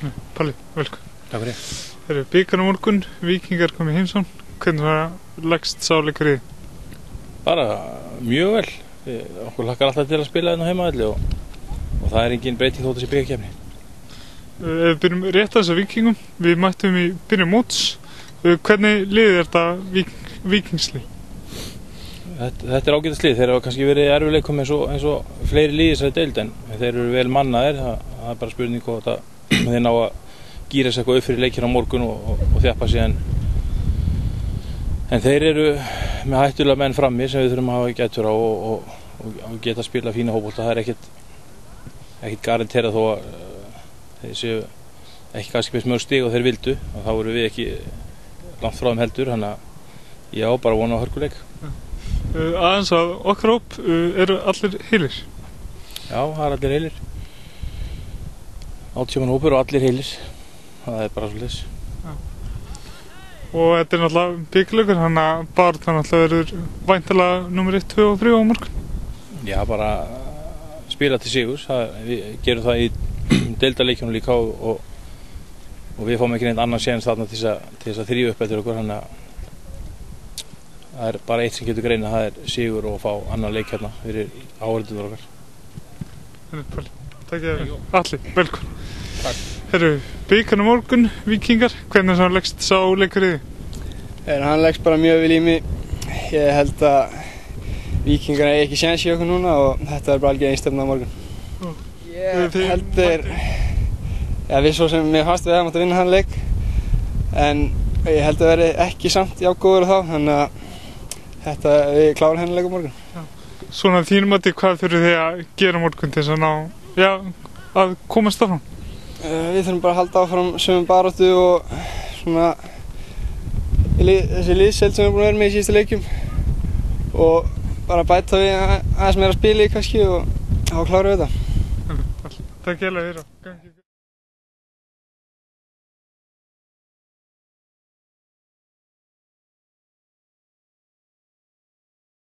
Palli, velkomin. Takk fyrir. Þeir eru bikar á morgun, Víkingar komið í heimsókn. Hvernig leggst sá leikur í þig? Bara mjög vel. Okkur hlakkar alltaf til að spila hérna á heimavelli og það er engin breyting þótt þessi bikarkeppni. Við byrjum rétt að þessa Víkingum. Við mættum í byrjun móts. Hvernig liðið er þetta Víkingslið? Þetta er ágætast lið. Þeir hafa kannski verið erfiðleikum eins og fleiri lið í þessari deild en þeir eru vel mannaðir. Það er bara spurning hvort að þeir ná að gíra sig eitthvað upp fyrir leikir á morgun og þjappa sig en þeir eru með hættulega menn frammi sem við þurfum að hafa gætur á og geta að spila fína hópbolta. Það er ekkert garanterað þó að þeir séu ekki kannski með mjög stig og þeir vildu og þá eru við ekki langt frá þeim heldur, þannig að já, bara vona á hörkuleik. Aðeins að okkar hóp eru allir heilir? Já, það er allir heilir. 80 manna hópur og allir heilir. Það er bara svoleiðis. Og þetta er náttúrulega bikarleikur, þannig að baráttan náttúrulega verður væntanlega númer 1, 2 og 3 á morgun. Já, bara spila til sigurs. Við gerum það í deildarleikjunum líka og við fáum ekki neitt annan séns þarna til þess að þrífa upp eftir okkur, þannig að það er bara eitt sem getur greina, það er sigur og fá annan leik hérna fyrir áhorfendur okkar. Takk ég. Alli, velkomin. Takk. Herru, bikar á morgun, Víkingar, hvernig leggst sá leikur í þig? Hann leggst bara mjög vel í mig. Ég held að Víkingar eigi ekki séns í okkur núna og þetta er bara algjör einstefna á morgun. Ég heldur, við svo sem mér fannst við hefum átt að vinna hann leik, en ég held að verði ekki samt jafngóður á þá, þannig að við klárum hennar leik á morgun. Svona þínum að hvað þurfið þið að gera morgun til þess að ná, að komast áfram? Við þurfum bara að halda áfram sömu baráttu og svona þessi liðsheild sem við erum búin að vera með í síðustu leikjum og bara bæta við aðeins meira spili kannski og þá klárum við þetta. Takk hérlega fyrir.